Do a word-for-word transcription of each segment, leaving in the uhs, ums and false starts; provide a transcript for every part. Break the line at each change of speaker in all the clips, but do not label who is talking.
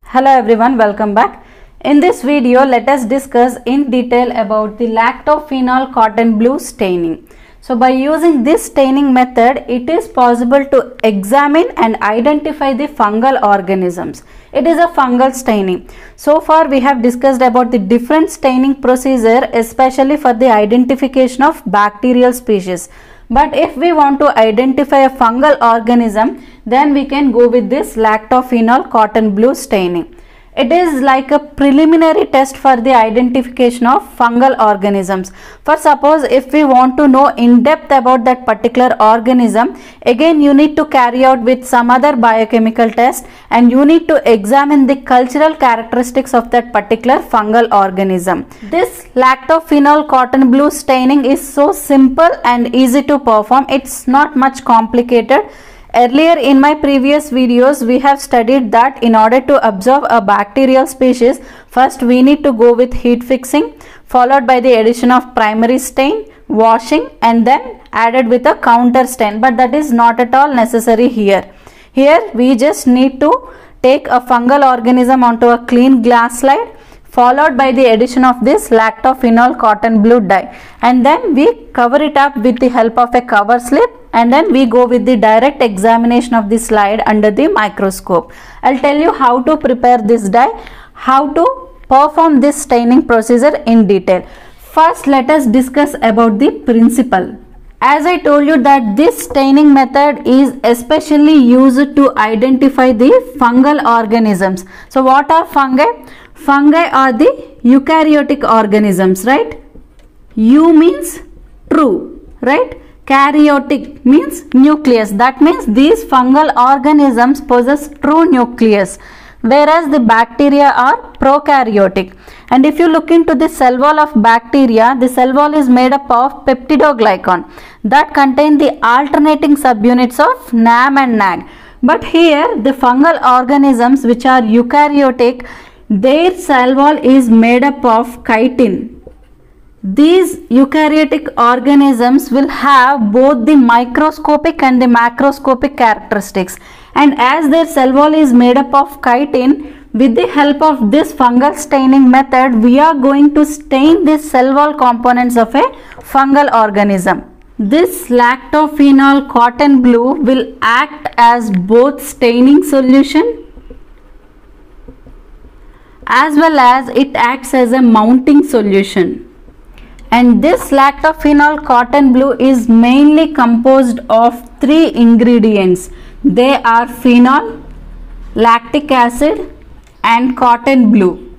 Hello everyone, welcome back. In this video, let us discuss in detail about the lactophenol cotton blue staining. So by using this staining method, it is possible to examine and identify the fungal organisms. It is a fungal staining. So far we have discussed about the different staining procedure, especially for the identification of bacterial species. But if we want to identify a fungal organism, then we can go with this lactophenol cotton blue staining. It is like a preliminary test for the identification of fungal organisms. For suppose if we want to know in depth about that particular organism, again you need to carry out with some other biochemical test and you need to examine the cultural characteristics of that particular fungal organism. This lactophenol cotton blue staining is so simple and easy to perform. It's not much complicated. Earlier in my previous videos, we have studied that in order to observe a bacterial species, first we need to go with heat fixing, followed by the addition of primary stain, washing, and then added with a counter stain. But that is not at all necessary here. Here we just need to take a fungal organism onto a clean glass slide, followed by the addition of this lactophenol cotton blue dye, and then we cover it up with the help of a cover slip, and then we go with the direct examination of the slide under the microscope. I'll tell you how to prepare this dye, how to perform this staining procedure in detail. First, let us discuss about the principle. As I told you that this staining method is especially used to identify the fungal organisms. So what are fungi? Fungi are the eukaryotic organisms, right? U means true, right? Karyotic means nucleus. That means these fungal organisms possess true nucleus, whereas the bacteria are prokaryotic. And if you look into the cell wall of bacteria, the cell wall is made up of peptidoglycan that contain the alternating subunits of N A M and N A G. But here the fungal organisms which are eukaryotic, their cell wall is made up of chitin. These eukaryotic organisms will have both the microscopic and the macroscopic characteristics, and as their cell wall is made up of chitin, with the help of this fungal staining method, we are going to stain the cell wall components of a fungal organism. This lactophenol cotton blue will act as both staining solution as well as it acts as a mounting solution. And this lactophenol cotton blue is mainly composed of three ingredients. They are phenol, lactic acid, and cotton blue.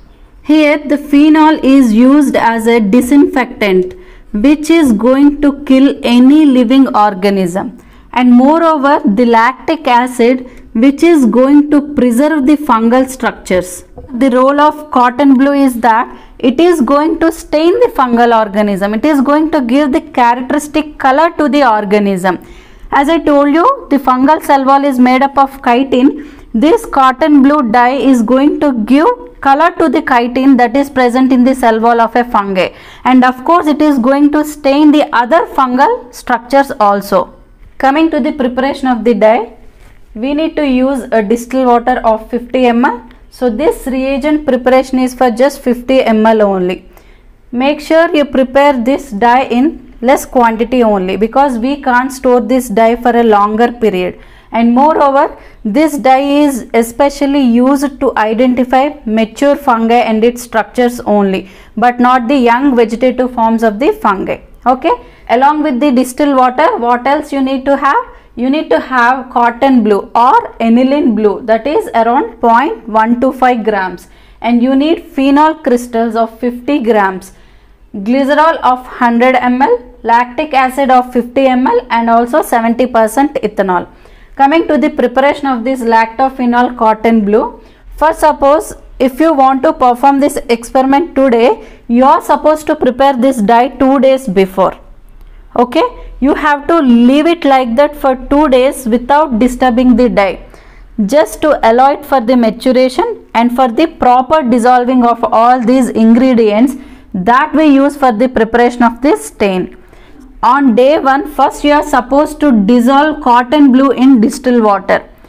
Here the phenol is used as a disinfectant which is going to kill any living organism, and moreover the lactic acid which is going to preserve the fungal structures. The role of cotton blue is that it is going to stain the fungal organism. It is going to give the characteristic color to the organism. As I told you, the fungal cell wall is made up of chitin. This cotton blue dye is going to give color to the chitin that is present in the cell wall of a fungi. And of course, it is going to stain the other fungal structures also. Coming to the preparation of the dye, we need to use a distilled water of fifty milliliters. So this reagent preparation is for just fifty milliliters only. Make sure you prepare this dye in less quantity only, because we can't store this dye for a longer period. And moreover, this dye is especially used to identify mature fungi and its structures only, but not the young vegetative forms of the fungi. Okay. Along with the distilled water, what else you need to have? You need to have cotton blue or aniline blue, that is around zero point one two five grams, and you need phenol crystals of fifty grams, glycerol of one hundred milliliters, lactic acid of fifty milliliters, and also seventy percent ethanol. Coming to the preparation of this lactophenol cotton blue, first suppose if you want to perform this experiment today, you are supposed to prepare this dye two days before. Okay, you have to leave it like that for two days without disturbing the dye, just to allow it for the maturation and for the proper dissolving of all these ingredients that we use for the preparation of this stain. On day one, first you are supposed to dissolve cotton blue in distilled water.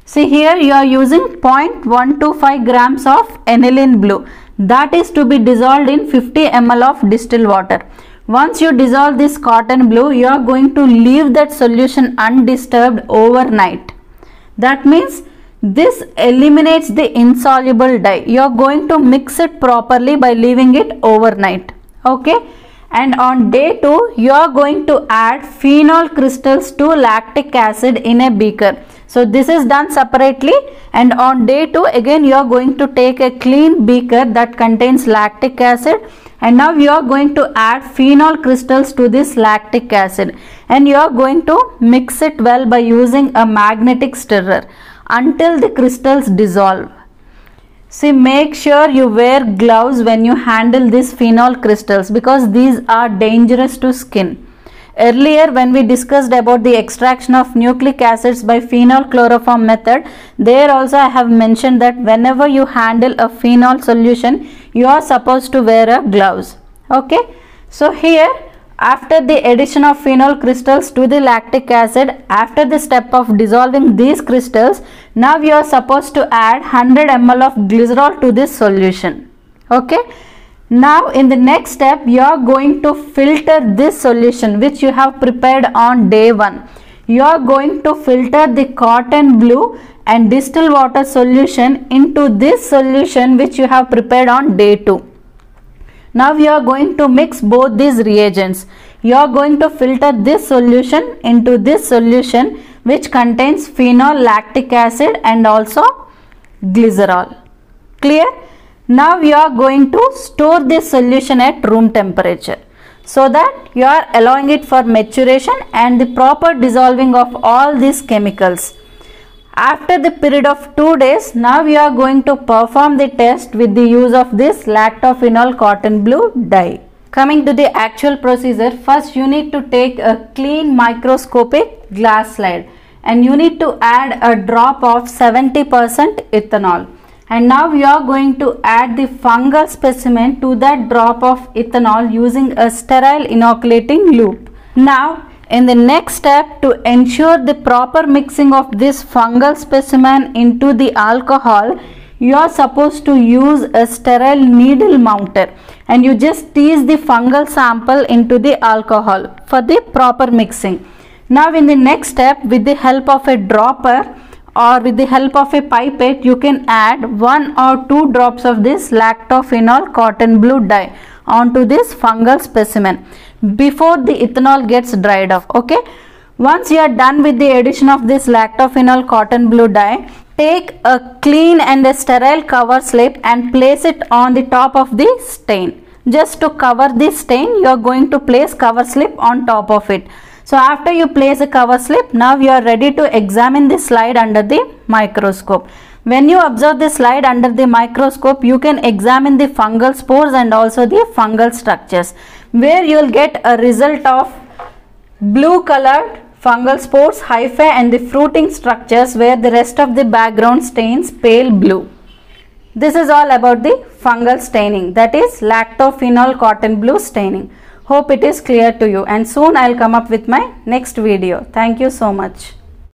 See here you are using zero point one two five grams of aniline blue, that is to be dissolved in fifty milliliters of distilled water. Once you dissolve this cotton blue, you are going to leave that solution undisturbed overnight. That means this eliminates the insoluble dye. You are going to mix it properly by leaving it overnight. Okay. And on day two, you are going to add phenol crystals to lactic acid in a beaker. So this is done separately, and on day two again you are going to take a clean beaker that contains lactic acid, and now you are going to add phenol crystals to this lactic acid, and you are going to mix it well by using a magnetic stirrer until the crystals dissolve. See, make sure you wear gloves when you handle these phenol crystals because these are dangerous to skin. Earlier when we discussed about the extraction of nucleic acids by phenol chloroform method, there also I have mentioned that whenever you handle a phenol solution, you are supposed to wear a gloves. Okay. So here, after the addition of phenol crystals to the lactic acid, after the step of dissolving these crystals, now you are supposed to add one hundred milliliters of glycerol to this solution. Okay. Now in the next step, you are going to filter this solution which you have prepared on day one. You are going to filter the cotton blue and distilled water solution into this solution which you have prepared on day two. Now you are going to mix both these reagents. You are going to filter this solution into this solution which contains phenol, lactic acid and also glycerol. Clear? Now you are going to store this solution at room temperature so that you are allowing it for maturation and the proper dissolving of all these chemicals. After the period of two days, now we are going to perform the test with the use of this lactophenol cotton blue dye. Coming to the actual procedure, first you need to take a clean microscopic glass slide and you need to add a drop of seventy percent ethanol. And now we are going to add the fungal specimen to that drop of ethanol using a sterile inoculating loop. Now in the next step, to ensure the proper mixing of this fungal specimen into the alcohol, you are supposed to use a sterile needle mounter and you just tease the fungal sample into the alcohol for the proper mixing. Now in the next step, with the help of a dropper or with the help of a pipette, you can add one or two drops of this lactophenol cotton blue dye onto this fungal specimen before the ethanol gets dried off. Okay. Once you are done with the addition of this lactophenol cotton blue dye, take a clean and a sterile cover slip and place it on the top of the stain. Just to cover this stain, you are going to place cover slip on top of it. So after you place a cover slip, now you are ready to examine the slide under the microscope. When you observe the slide under the microscope, you can examine the fungal spores and also the fungal structures, where you will get a result of blue colored fungal spores, hyphae and the fruiting structures, where the rest of the background stains pale blue. This is all about the fungal staining, that is lactophenol cotton blue staining. Hope it is clear to you, and soon I will come up with my next video. Thank you so much.